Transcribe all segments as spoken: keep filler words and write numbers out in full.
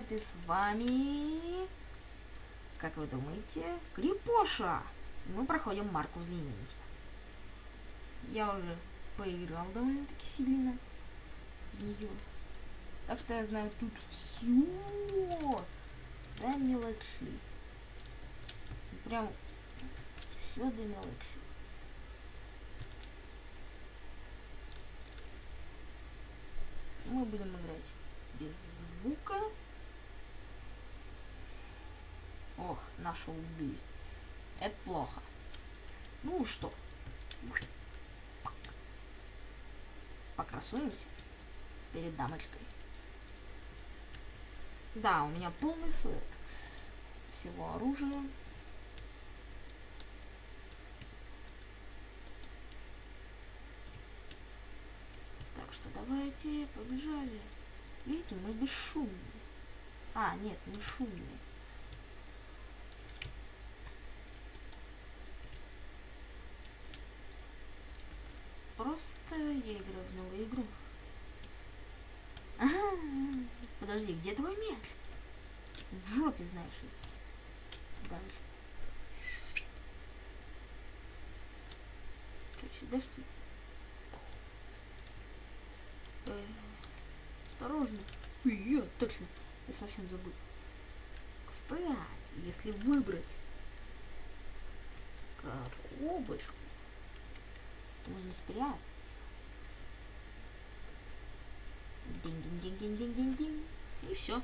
привет! И с вами... Как вы думаете? Крипоша! Мы проходим Марк of the Ninja. Я уже поиграл довольно-таки сильно в нее. Так что я знаю тут все до мелочи. Прям все до мелочи. Мы будем играть без звука. Ох, нашего убили. Это плохо. Ну что? Покрасуемся перед дамочкой. Да, у меня полный сет всего оружия. Так что давайте, побежали. Видите, мы бесшумные. А, нет, мы шумные. Просто я играю в новую игру. Ага. Подожди, где твой мяч? В жопе, знаешь ли. Дальше. Что, сюда что ли? Э, осторожно. Я, точно. Я совсем забыл. Кстати, если выбрать коробочку, то можно спрятаться. Динь-динь-динь-динь-динь-динь-динь. И все.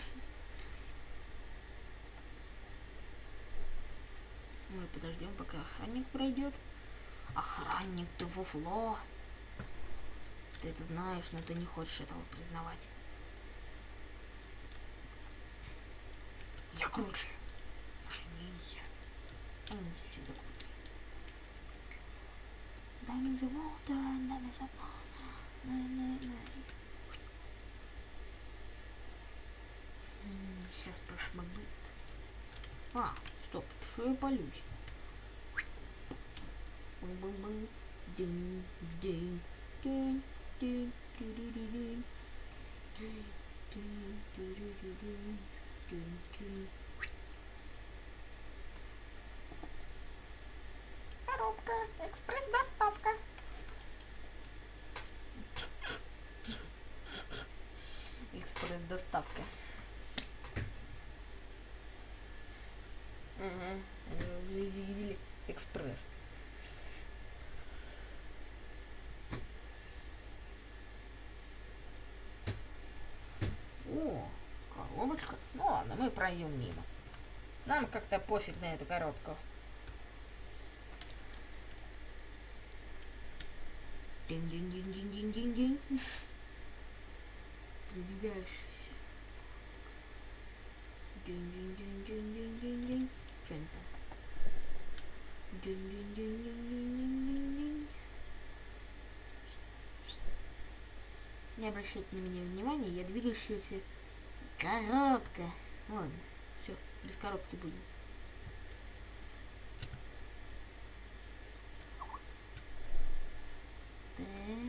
Мы подождем, пока охранник пройдет. Охранник, ты фуфло. Ты это знаешь, но ты не хочешь этого признавать. Я круче. Я же ниндзя. А ниндзя всегда крутые. Дай мне the water, дай мне the water. Най-най-най. Сейчас прошмыгнут. А, стоп, что я полюсь? Бум-бум-бум. Динь-динь. Динь. Динь. Динь. Динь. Динь. Динь. Динь. Динь. Коробка. Экспресс-доставка. Экспресс-доставка. Ага, они уже видели экспресс. О, коробочка. Ну ладно, мы пройдем мимо. Нам как-то пофиг на эту коробку. Динь-динь-динь-динь-динь-динь. Продвигающийся. Динь-динь-динь-динь-динь-динь. Что это? Динь-динь-динь-динь-динь-динь. Не обращайте на меня внимания, я двигающаяся коробка. Ладно, все, без коробки будем. Так,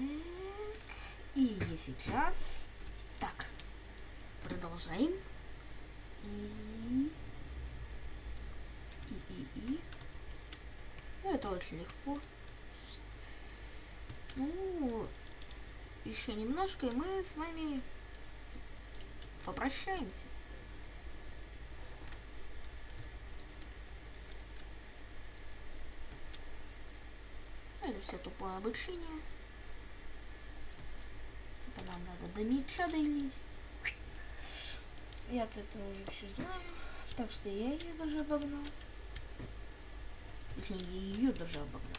и сейчас... Так, продолжаем. И... И, и, и... Ну, это очень легко. Ну, еще немножко, и мы с вами попрощаемся. Это все тупое обучение. Типа нам надо до мяча долезть. Я от этого уже все знаю. Так что я ее даже обогнал. Точнее, я ее даже обогнал.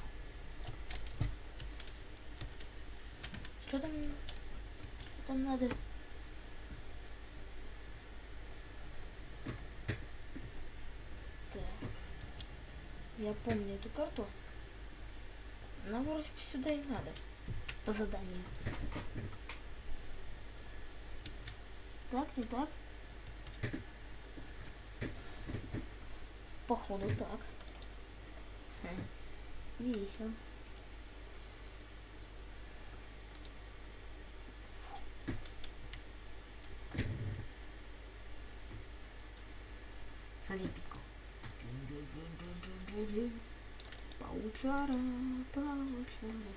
Что там? Что там надо? Так. Я помню эту карту. Нам вроде сюда и надо. По заданию. Так, не так. Походу так. Весело. Сади пику. Паучара, паучара.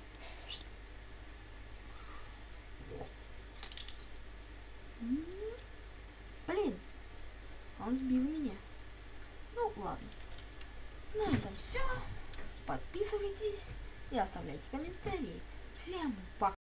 Блин, он сбил меня. Ну ладно. На этом все. Подписывайтесь и оставляйте комментарии. Всем пока.